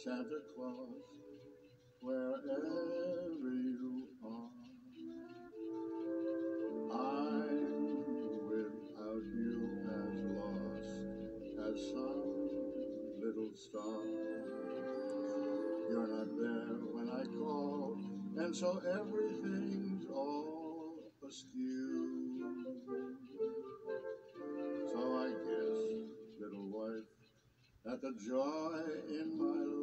Santa Claus, wherever you are. I'm without you as lost as some little star. You're not there when I call, and so everything's all askew. So I guess, little wife, that the joy in my